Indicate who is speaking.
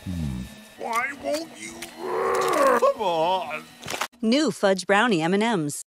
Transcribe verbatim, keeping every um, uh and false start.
Speaker 1: Why won't you? Come on.
Speaker 2: New Fudge Brownie M and M's.